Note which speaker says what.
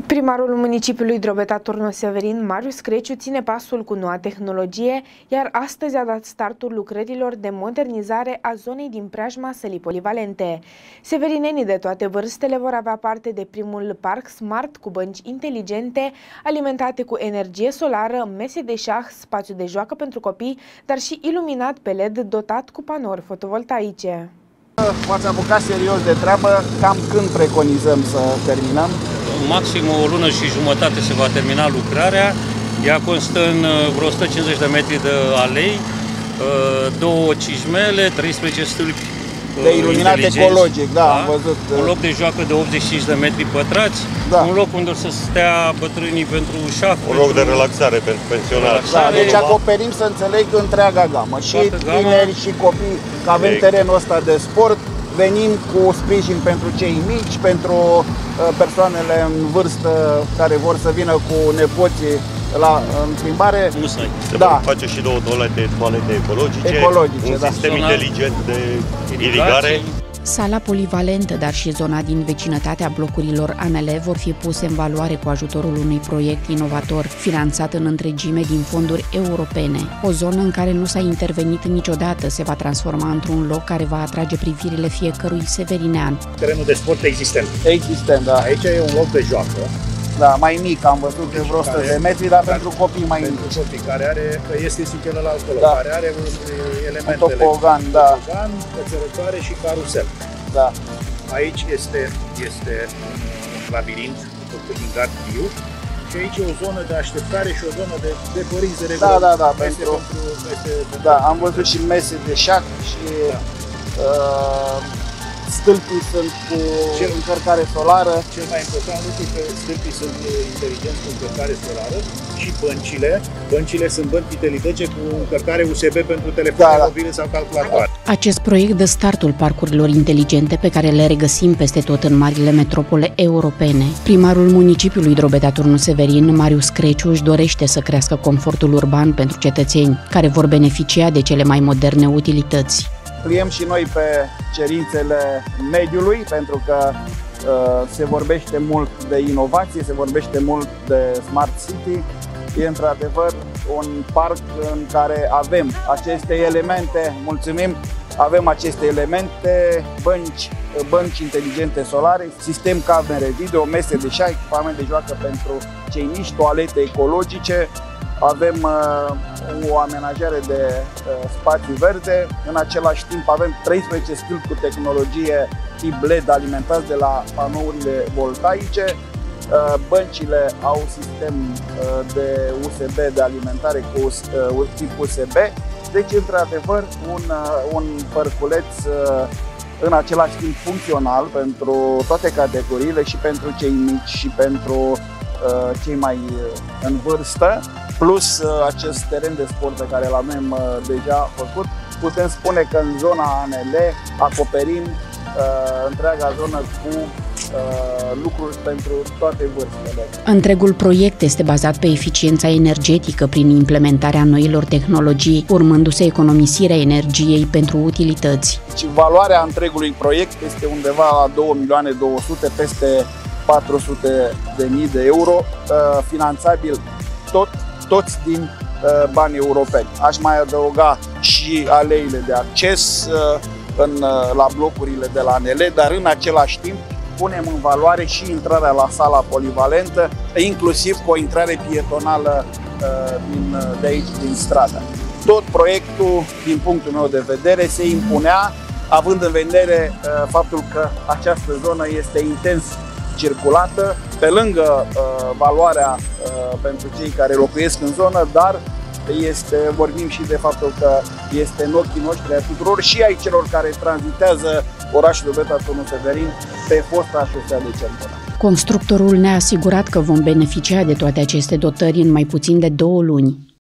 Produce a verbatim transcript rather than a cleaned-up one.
Speaker 1: Primarul municipiului Drobeta-Turnul Severin, Marius Creciu, ține pasul cu noua tehnologie, iar astăzi a dat startul lucrărilor de modernizare a zonei din preajma sălii polivalente. Severinenii de toate vârstele vor avea parte de primul parc smart cu bănci inteligente, alimentate cu energie solară, mese de șah, spațiu de joacă pentru copii, dar și iluminat pe L E D dotat cu panouri fotovoltaice.
Speaker 2: V-ați apucat serios de treabă, cam când preconizăm să terminăm?
Speaker 3: Maxim o lună și jumătate se va termina lucrarea. Ea constă în vreo o sută cincizeci de metri de alei, două cijmele, treisprezece stâlpi
Speaker 2: de iluminat ecologic, da, da, am văzut.
Speaker 3: Un loc de joacă de optzeci și cinci de metri pătrați, da. Un loc unde să stea bătrânii pentru șah.
Speaker 4: Un loc de relaxare pentru pensionari.
Speaker 2: Da, deci acoperim, să înțeleg, întreaga gamă. Și tineri și copii, că avem exact. Terenul ăsta de sport. Venim cu sprijin pentru cei mici, pentru persoanele în vârstă care vor să vină cu nepoții la în plimbare.
Speaker 4: Musai. Se da. vor face și două toalete, toalete ecologice,
Speaker 2: ecologice
Speaker 4: un
Speaker 2: da.
Speaker 4: sistem Zona inteligent de irigare.
Speaker 5: Sala polivalentă, dar și zona din vecinătatea blocurilor A N L vor fi puse în valoare cu ajutorul unui proiect inovator, finanțat în întregime din fonduri europene. O zonă în care nu s-a intervenit niciodată se va transforma într-un loc care va atrage privirile fiecărui severinean.
Speaker 6: Terenul de sport existent.
Speaker 2: Existent, da.
Speaker 6: Aici e un loc de joacă.
Speaker 2: Da, mai mic, am văzut de vreo o sută de metri, dar pentru copii mai mici.
Speaker 6: Pentru copii, care are, că este și celălalt acolo,
Speaker 2: da.
Speaker 6: care are elementele,
Speaker 2: un topogan, da.
Speaker 6: topogan, cățărătoare și carusel.
Speaker 2: Da.
Speaker 6: Aici este, este un labirint făcut din gard viu și aici e o zonă de așteptare și o zonă de, de părinți de regulă.
Speaker 2: Da, da, da,
Speaker 6: pentru,
Speaker 2: pentru,
Speaker 6: pentru, pentru,
Speaker 2: da, am văzut și mese de șah și da. uh, stâlpii sunt cu cel, încărcare solară.
Speaker 6: Cel mai important lucru e că stâlpii sunt inteligenți cu încărcare solară și băncile. Băncile sunt bănci inteligente cu încărcare U S B pentru telefoane da, mobile sau calculatoare.
Speaker 5: Acest proiect dă startul parcurilor inteligente pe care le regăsim peste tot în marile metropole europene. Primarul municipiului Drobeta-Turnul Severin, Marius Creciu, își dorește să crească confortul urban pentru cetățeni, care vor beneficia de cele mai moderne utilități.
Speaker 2: Pliem și noi pe cerințele mediului, pentru că uh, se vorbește mult de inovație, se vorbește mult de Smart City. E într-adevăr un parc în care avem aceste elemente, mulțumim, avem aceste elemente, bănci, bănci inteligente solare, sistem camere video, mese de șah, echipament de joacă pentru cei mici, toalete ecologice. Avem uh, o amenajare de uh, spațiu verde, în același timp avem treisprezece stâlpi cu tehnologie tip L E D alimentați de la panourile voltaice. Uh, băncile au sistem uh, de U S B de alimentare cu uh, tip U S B, deci într-adevăr un, uh, un parculeț uh, în același timp funcțional pentru toate categoriile, și pentru cei mici și pentru uh, cei mai uh, în vârstă. Plus uh, acest teren de sport pe care l-avem uh, deja făcut, putem spune că în zona A N L acoperim uh, întreaga zonă cu uh, lucruri pentru toate vârstele.
Speaker 5: Întregul proiect este bazat pe eficiența energetică prin implementarea noilor tehnologii, urmându-se economisirea energiei pentru utilități.
Speaker 2: Și valoarea întregului proiect este undeva la două milioane două sute, peste patru sute de mii de euro, uh, finanțabil tot toți din uh, bani europeni. Aș mai adăuga și aleile de acces uh, în, uh, la blocurile de la A N L, dar în același timp punem în valoare și intrarea la sala polivalentă, inclusiv cu o intrare pietonală uh, din, de aici, din stradă. Tot proiectul, din punctul meu de vedere, se impunea, având în vedere uh, faptul că această zonă este intens circulată, pe lângă uh, valoarea uh, pentru cei care locuiesc în zonă, dar este, vorbim și de faptul că este în ochii noștri a tuturor și ai celor care tranzitează orașul Drobeta-Turnul Severin pe fosta șosea de Centura.
Speaker 5: Constructorul ne-a asigurat că vom beneficia de toate aceste dotări în mai puțin de două luni.